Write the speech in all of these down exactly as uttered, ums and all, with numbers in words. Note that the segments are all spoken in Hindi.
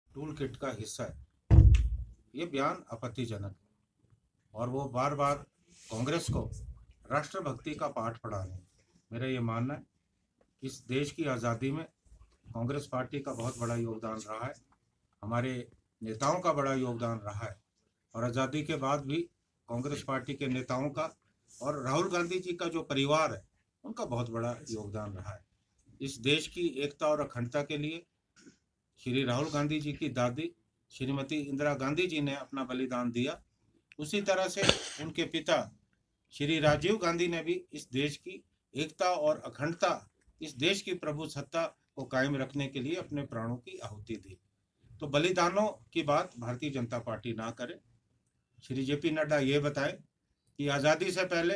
टूल किट का हिस्सा है। ये बयान आपत्तिजनक है और वो बार बार कांग्रेस को राष्ट्रभक्ति का पाठ पढ़ा रहे हैं। मेरा ये मानना है इस देश की आज़ादी में कांग्रेस पार्टी का बहुत बड़ा योगदान रहा है, हमारे नेताओं का बड़ा योगदान रहा है और आज़ादी के बाद भी कांग्रेस पार्टी के नेताओं का और राहुल गांधी जी का जो परिवार है उनका बहुत बड़ा योगदान रहा है। इस देश की एकता और अखंडता के लिए श्री राहुल गांधी जी की दादी श्रीमती इंदिरा गांधी जी ने अपना बलिदान दिया। उसी तरह से उनके पिता श्री राजीव गांधी ने भी इस देश की एकता और अखंडता, इस देश की प्रभुसत्ता को कायम रखने के लिए अपने प्राणों की आहुति दी। तो बलिदानों की बात भारतीय जनता पार्टी ना करे। श्री जेपी नड्डा ये बताएं कि आज़ादी से पहले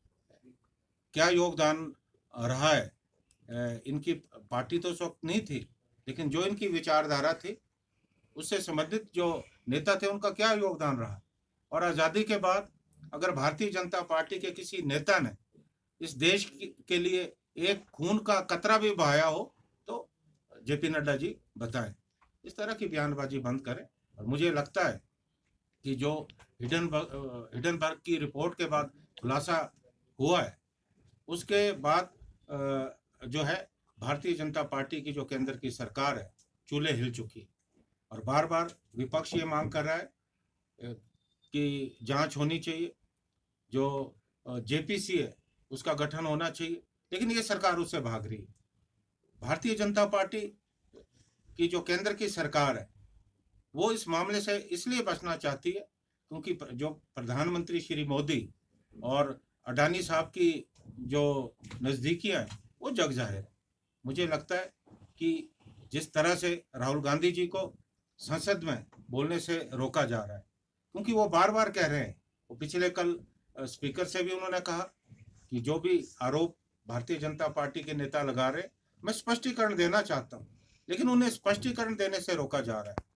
क्या योगदान रहा है। इनकी पार्टी तो उस वक्त नहीं थी, लेकिन जो इनकी विचारधारा थी उससे संबंधित जो नेता थे उनका क्या योगदान रहा। और आज़ादी के बाद अगर भारतीय जनता पार्टी के किसी नेता ने इस देश के लिए एक खून का कतरा भी बहाया हो तो जेपी नड्डा जी बताएं। इस तरह की बयानबाजी बंद करें। और मुझे लगता है कि जो हिडनबर्ग हिडनबर्ग की रिपोर्ट के बाद खुलासा हुआ है, उसके बाद जो है भारतीय जनता पार्टी की जो केंद्र की सरकार है चूल्हे हिल चुकी है और बार बार विपक्ष ये मांग कर रहा है कि जांच होनी चाहिए, जो जेपीसी है उसका गठन होना चाहिए, लेकिन ये सरकार उससे भाग रही है। भारतीय जनता पार्टी की जो केंद्र की सरकार है वो इस मामले से इसलिए बचना चाहती है क्योंकि जो प्रधानमंत्री श्री मोदी और अडानी साहब की जो नज़दीकियां हैं वो जग जाहिर है। मुझे लगता है कि जिस तरह से राहुल गांधी जी को संसद में बोलने से रोका जा रहा है, क्योंकि वो बार बार कह रहे हैं, वो पिछले कल स्पीकर से भी उन्होंने कहा कि जो भी आरोप भारतीय जनता पार्टी के नेता लगा रहे, मैं स्पष्टीकरण देना चाहता हूं, लेकिन उन्हें स्पष्टीकरण देने से रोका जा रहा है।